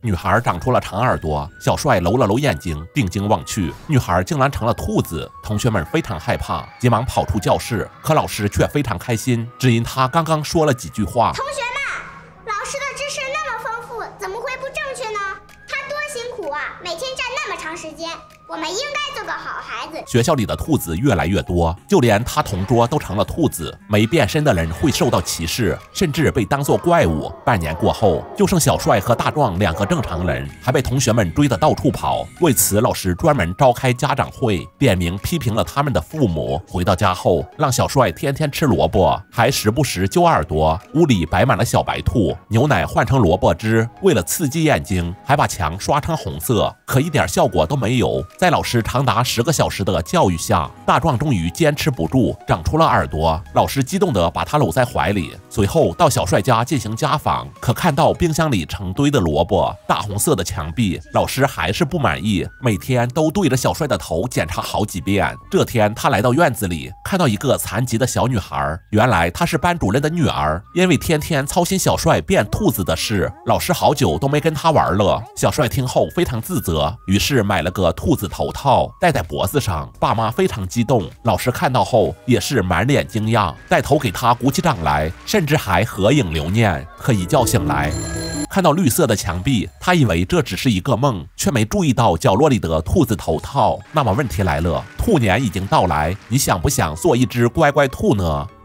女孩长出了长耳朵，小帅揉了揉眼睛，定睛望去，女孩竟然成了兔子。同学们非常害怕，急忙跑出教室，可老师却非常开心，只因他刚刚说了几句话。 同学们，老师的知识那么丰富，怎么会不正确呢？他多辛苦啊，每天站那么长时间。我们应该做个好孩子。 学校里的兔子越来越多，就连他同桌都成了兔子。没变身的人会受到歧视，甚至被当作怪物。半年过后，就剩小帅和大壮两个正常人，还被同学们追得到处跑。为此，老师专门召开家长会，点名批评了他们的父母。回到家后，让小帅天天吃萝卜，还时不时揪耳朵。屋里摆满了小白兔，牛奶换成萝卜汁，为了刺激眼睛，还把墙刷成红色，可一点效果都没有。在老师长达10个小时的教育下，大壮终于坚持不住，长出了耳朵。老师激动地把他搂在怀里，随后到小帅家进行家访。可看到冰箱里成堆的萝卜，大红色的墙壁，老师还是不满意，每天都对着小帅的头检查好几遍。这天，他来到院子里，看到一个残疾的小女孩，原来她是班主任的女儿。因为天天操心小帅变兔子的事，老师好久都没跟他玩了。小帅听后非常自责，于是买了个兔子头套戴在脖子上。爸妈非常激动，老师看到后也是满脸惊讶，带头给他鼓起掌来，甚至还合影留念。可一觉醒来，看到绿色的墙壁，他以为这只是一个梦，却没注意到角落里的兔子头套。那么问题来了，兔年已经到来，你想不想做一只乖乖兔呢？